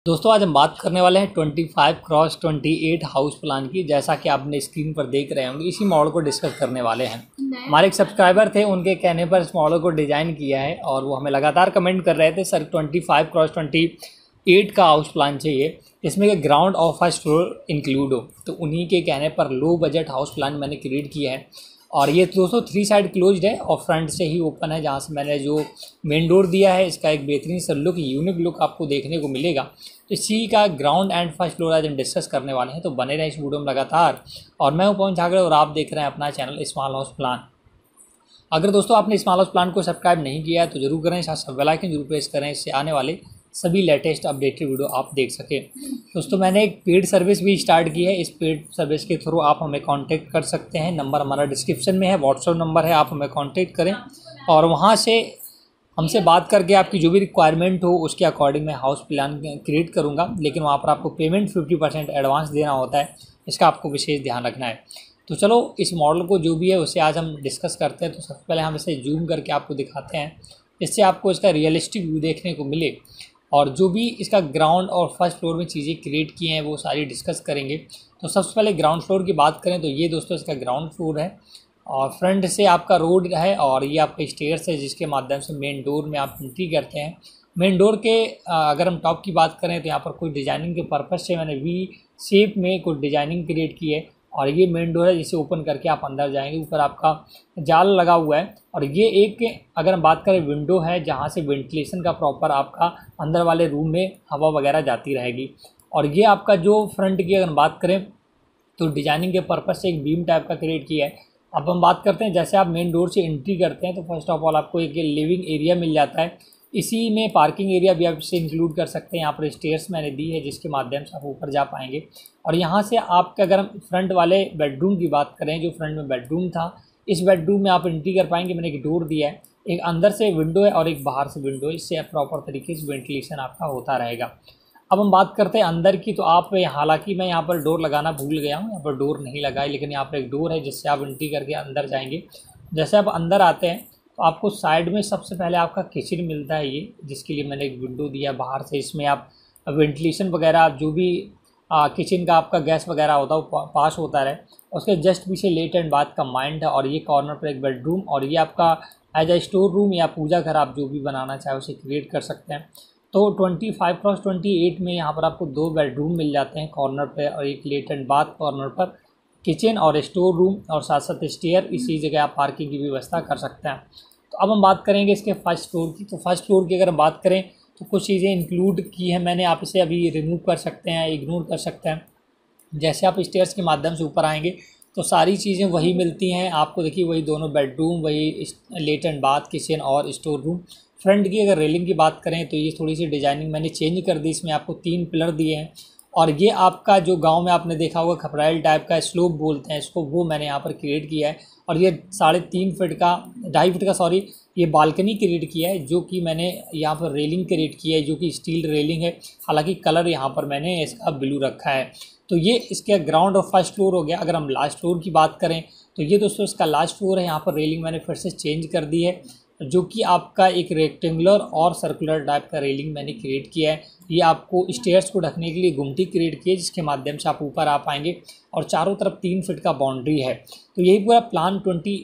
दोस्तों आज हम बात करने वाले हैं 25x28 हाउस प्लान की। जैसा कि आपने स्क्रीन पर देख रहे होंगे, इसी मॉडल को डिस्कस करने वाले हैं। हमारे एक सब्सक्राइबर थे, उनके कहने पर इस मॉडल को डिज़ाइन किया है और वो हमें लगातार कमेंट कर रहे थे सर 25x28 का हाउस प्लान चाहिए, इसमें कि ग्राउंड और फर्स्ट फ्लोर इंक्लूड हो। तो उन्हीं के कहने पर लो बजट हाउस प्लान मैंने क्रिएट किया है। और ये दोस्तों 3 साइड क्लोज्ड है और फ्रंट से ही ओपन है, जहाँ से मैंने जो मेन डोर दिया है इसका एक बेहतरीन सा लुक, यूनिक लुक आपको देखने को मिलेगा। तो इसी का ग्राउंड एंड फर्स्ट फ्लोर आज हम डिस्कस करने वाले हैं, तो बने रहे इस वीडियो में लगातार। और मैं हूं पवन झागड़े और आप देख रहे हैं अपना चैनल स्मॉल हाउस प्लान। अगर दोस्तों आपने स्मॉल हाउस प्लान को सब्सक्राइब नहीं किया है तो जरूर करें, साथ बेल आइकन जरूर प्रेस करें, इससे आने वाले सभी लेटेस्ट अपडेटेड वीडियो आप देख सकें। दोस्तों मैंने एक पेड सर्विस भी स्टार्ट की है। इस पेड सर्विस के थ्रू आप हमें कांटेक्ट कर सकते हैं। नंबर हमारा डिस्क्रिप्शन में है, व्हाट्सएप नंबर है, आप हमें कांटेक्ट करें और वहां से हमसे बात करके आपकी जो भी रिक्वायरमेंट हो उसके अकॉर्डिंग मैं हाउस प्लान क्रिएट करूंगा। लेकिन वहाँ पर आपको पेमेंट 50% एडवांस देना होता है, इसका आपको विशेष ध्यान रखना है। तो चलो इस मॉडल को जो भी है उसे आज हम डिस्कस करते हैं। तो सबसे पहले हम इसे जूम करके आपको दिखाते हैं, इससे आपको इसका रियलिस्टिक व्यू देखने को मिले। और जो भी इसका ग्राउंड और फर्स्ट फ्लोर में चीज़ें क्रिएट की हैं वो सारी डिस्कस करेंगे। तो सबसे पहले ग्राउंड फ्लोर की बात करें तो ये दोस्तों इसका ग्राउंड फ्लोर है और फ्रंट से आपका रोड है और ये आपका स्टेयर्स है जिसके माध्यम से मेन डोर में आप एंट्री करते हैं। मेन डोर के अगर हम टॉप की बात करें तो यहाँ पर कुछ डिजाइनिंग के पर्पज़ से मैंने वी शेप में कुछ डिजाइनिंग क्रिएट की है और ये मेन डोर है जिसे ओपन करके आप अंदर जाएंगे। ऊपर आपका जाल लगा हुआ है और ये एक अगर हम बात करें विंडो है जहाँ से वेंटिलेशन का प्रॉपर आपका अंदर वाले रूम में हवा वगैरह जाती रहेगी। और ये आपका जो फ्रंट की अगर हम बात करें तो डिजाइनिंग के पर्पज़ से एक बीम टाइप का क्रिएट किया है। अब हम बात करते हैं, जैसे आप मेन डोर से एंट्री करते हैं तो फर्स्ट ऑफ ऑल आपको एक लिविंग एरिया मिल जाता है। इसी में पार्किंग एरिया भी आप इसे इंक्लूड कर सकते हैं। यहाँ पर स्टेयर्स मैंने दी है जिसके माध्यम से आप ऊपर जा पाएंगे। और यहाँ से आपके अगर हम फ्रंट वाले बेडरूम की बात करें, जो फ्रंट में बेडरूम था, इस बेडरूम में आप एंट्री कर पाएंगे। मैंने एक डोर दिया है, एक अंदर से विंडो है और एक बाहर से विंडो है, इससे प्रॉपर तरीके से वेंटिलेशन आपका होता रहेगा। अब हम बात करते हैं अंदर की, तो आप हालांकि मैं यहाँ पर डोर लगाना भूल गया हूँ, यहाँ पर डोर नहीं लगाई, लेकिन यहाँ पर एक डोर है जिससे आप एंट्री करके अंदर जाएंगे। जैसे आप अंदर आते हैं तो आपको साइड में सबसे पहले आपका किचन मिलता है, ये जिसके लिए मैंने एक विंडो दिया बाहर से। इसमें आप वेंटिलेशन वगैरह जो भी किचन का आपका गैस वगैरह होता है वो पास होता रहे। उसके जस्ट पीछे लेट एंड बाथ कंबाइंड है और ये कॉर्नर पर एक बेडरूम और ये आपका एज ए स्टोर रूम या पूजा घर आप जो भी बनाना चाहे उसे क्रिएट कर सकते हैं। तो 25x28 में यहाँ पर आपको 2 बेडरूम मिल जाते हैं कॉर्नर पे और एक लेट एंड बाथ कॉर्नर पर, किचन और स्टोर रूम और साथ साथ स्टेयर। इसी जगह आप पार्किंग की व्यवस्था कर सकते हैं। तो अब हम बात करेंगे इसके फर्स्ट फ्लोर की। तो फर्स्ट फ्लोर की अगर हम बात करें तो कुछ चीज़ें इंक्लूड की हैं मैंने, आप इसे अभी रिमूव कर सकते हैं, इग्नोर कर सकते हैं। जैसे आप स्टेयर्स के माध्यम से ऊपर आएंगे तो सारी चीज़ें वही मिलती हैं आपको। देखिए वही दोनों बेडरूम, वही लेट एंड बाथ, किचन और स्टोर रूम। फ्रंट की अगर रेलिंग की बात करें तो ये थोड़ी सी डिजाइनिंग मैंने चेंज कर दी, इसमें आपको 3 पिलर दिए हैं और ये आपका जो गांव में आपने देखा होगा खपराइल टाइप का स्लोप बोलते हैं इसको, वो मैंने यहाँ पर क्रिएट किया है। और ये 3.5 फीट का 2.5 फीट का सॉरी ये बालकनी क्रिएट किया है, जो कि मैंने यहाँ पर रेलिंग क्रिएट की है जो कि स्टील रेलिंग है। हालांकि कलर यहाँ पर मैंने इसका ब्लू रखा है। तो ये इसके ग्राउंड और फर्स्ट फ्लोर हो गया। अगर हम लास्ट फ्लोर की बात करें तो ये दोस्तों इसका लास्ट फ्लोर है। यहाँ पर रेलिंग मैंने फिर से चेंज कर दी है, जो कि आपका एक रेक्टेंगुलर और सर्कुलर टाइप का रेलिंग मैंने क्रिएट किया है। ये आपको स्टेयर्स को ढकने के लिए गुमटी क्रिएट की है जिसके माध्यम से आप ऊपर आ पाएंगे और चारों तरफ 3 फीट का बाउंड्री है। तो यही पूरा प्लान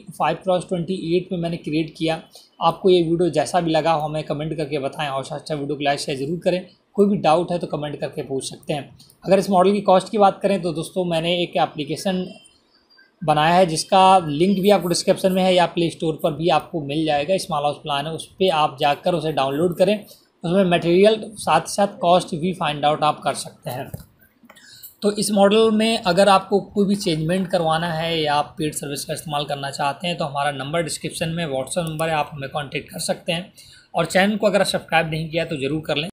25x28 में मैंने क्रिएट किया। आपको ये वीडियो जैसा भी लगा हो हमें कमेंट करके बताएं और अच्छा वीडियो को लाइक शेयर जरूर करें। कोई भी डाउट है तो कमेंट करके पूछ सकते हैं। अगर इस मॉडल की कॉस्ट की बात करें तो दोस्तों मैंने एक एप्लीकेशन बनाया है जिसका लिंक भी आपको डिस्क्रिप्शन में है या प्ले स्टोर पर भी आपको मिल जाएगा। स्मॉल हाउस प्लान है, उस पर आप जाकर उसे डाउनलोड करें, उसमें मटेरियल साथ साथ कॉस्ट भी फाइंड आउट आप कर सकते हैं। तो इस मॉडल में अगर आपको कोई भी चेंजमेंट करवाना है या आप पेड सर्विस का इस्तेमाल करना चाहते हैं तो हमारा नंबर डिस्क्रिप्शन में व्हाट्सएप नंबर है, आप हमें कॉन्टेक्ट कर सकते हैं। और चैनल को अगर सब्सक्राइब नहीं किया तो ज़रूर कर लें।